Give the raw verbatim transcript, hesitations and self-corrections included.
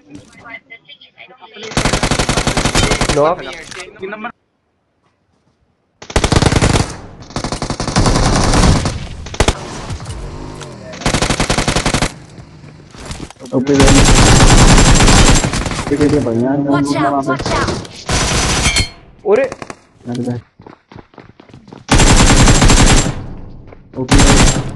Knock number okay ठीक है बढ़िया Watch out! Watch out! ओरे ओके